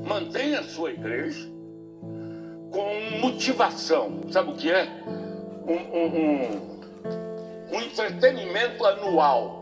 Mantenha a sua igreja com motivação. Sabe o que é? Um entretenimento anual.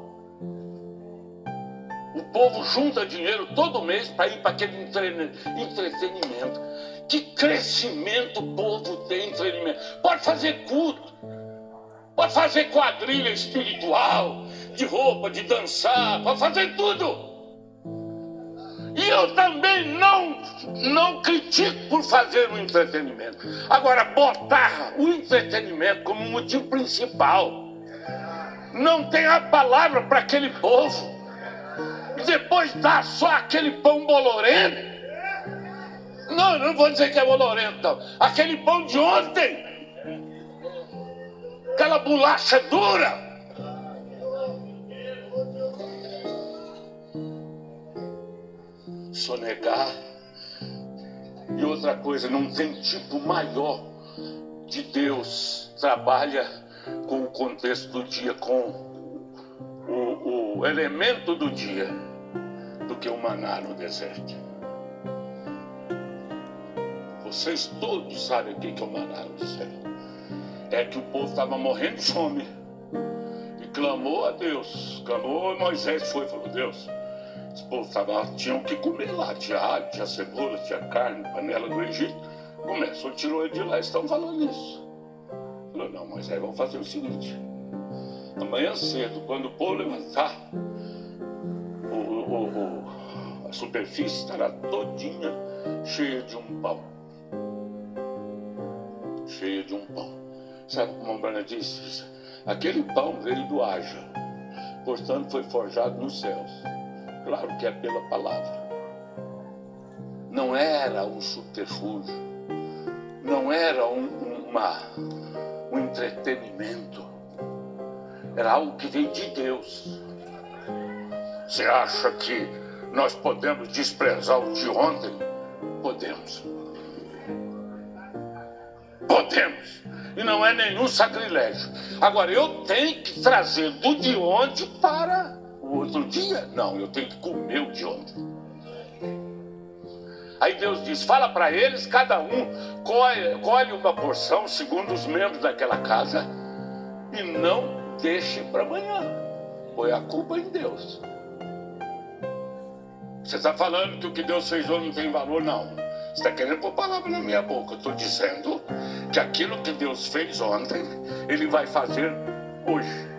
O povo junta dinheiro todo mês para ir para aquele entretenimento. Que crescimento o povo tem em entretenimento. Pode fazer culto, pode fazer quadrilha espiritual, de roupa, de dançar, pode fazer tudo. E eu também não critico por fazer um entretenimento. Agora, botar o entretenimento como motivo principal. Não tem a palavra para aquele povo. E depois dá só aquele pão bolorento. Não, eu não vou dizer que é bolorento, não. Aquele pão de ontem. Aquela bolacha dura. Sonegar. E outra coisa, não tem tipo maior de Deus. Trabalha com o contexto do dia, com o elemento do dia, do que o maná no deserto. Vocês todos sabem o que é o maná no deserto. É que o povo estava morrendo de fome e clamou a Deus. Clamou, Moisés foi e falou: Deus, esse povo tinham que comer lá. Tinha alho, tinha cebola, tinha carne, panela do Egito. Começou, tirou ele de lá e estão falando isso. Falou: não, Moisés, vamos fazer o seguinte. Amanhã cedo, quando o povo levantar, a superfície estará todinha cheia de um pão. Cheia de um pão. Sabe como a Brana disse? Aquele pão veio do Haja, portanto foi forjado nos céus. Claro que é pela palavra. Não era um subterfúgio, não era um entretenimento. Era algo que veio de Deus. Você acha que nós podemos desprezar o de ontem? Podemos. Podemos. E não é nenhum sacrilégio. Agora, eu tenho que trazer do de ontem para o outro dia? Não, eu tenho que comer o de ontem. Aí Deus diz, fala para eles, cada um colhe uma porção segundo os membros daquela casa e não deixe para amanhã. Põe a culpa em Deus. Você está falando que o que Deus fez hoje não tem valor? Não. Você está querendo pôr palavra na minha boca. Eu estou dizendo que aquilo que Deus fez ontem, Ele vai fazer hoje.